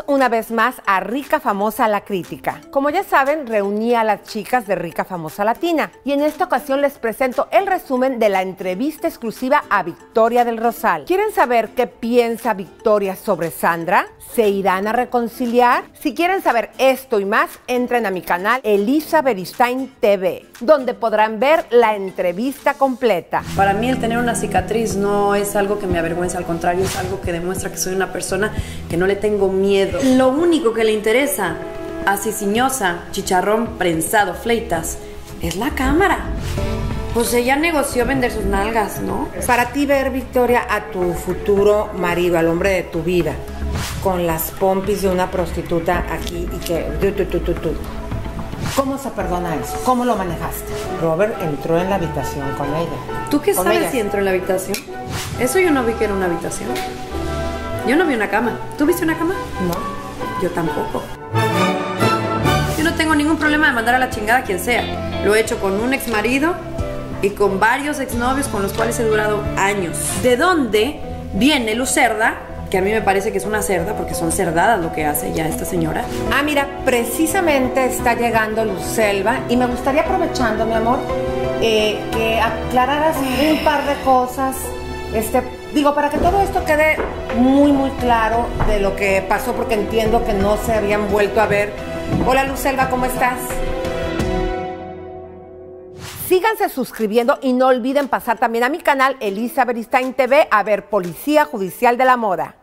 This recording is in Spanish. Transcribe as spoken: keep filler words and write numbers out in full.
una vez más a Rica Famosa La Crítica. Como ya saben, reuní a las chicas de Rica Famosa Latina y en esta ocasión les presento el resumen de la entrevista exclusiva a Victoria del Rosal. ¿Quieren saber qué piensa Victoria sobre Sandra? ¿Se irán a reconciliar? Si quieren saber esto y más, entren a mi canal Elisa Beristain T V, donde podrán ver la entrevista completa. Para mí el tener una cicatriz no es algo que me avergüenza, al contrario, es algo que demuestra que soy una persona que no le tengo miedo. Lo único que le interesa a Ciciñosa, Chicharrón prensado, Fleitas, es la cámara. Pues ella negoció vender sus nalgas, ¿no? Para ti ver, Victoria, a tu futuro marido, al hombre de tu vida, con las pompis de una prostituta aquí y que... Tu, tu, tu, tu, tu. ¿Cómo se perdona eso? ¿Cómo lo manejaste? Robert entró en la habitación con ella. ¿Tú qué con sabes ella. si entró en la habitación? Eso yo no vi que era una habitación. Yo no vi una cama. ¿Tú viste una cama? No. Yo tampoco. Yo no tengo ningún problema de mandar a la chingada a quien sea. Lo he hecho con un ex marido y con varios exnovios con los cuales he durado años. ¿De dónde viene Lucerda? Que a mí me parece que es una cerda, porque son cerdadas lo que hace ya esta señora. Ah, mira, precisamente está llegando Lucelva y me gustaría, aprovechando, mi amor, eh, que aclararas un par de cosas, este, digo, para que todo esto quede muy, muy claro de lo que pasó, porque entiendo que no se habían vuelto a ver. Hola, Lucelva, ¿cómo estás? Síganse suscribiendo y no olviden pasar también a mi canal Elisa Beristain T V a ver Policía Judicial de la Moda.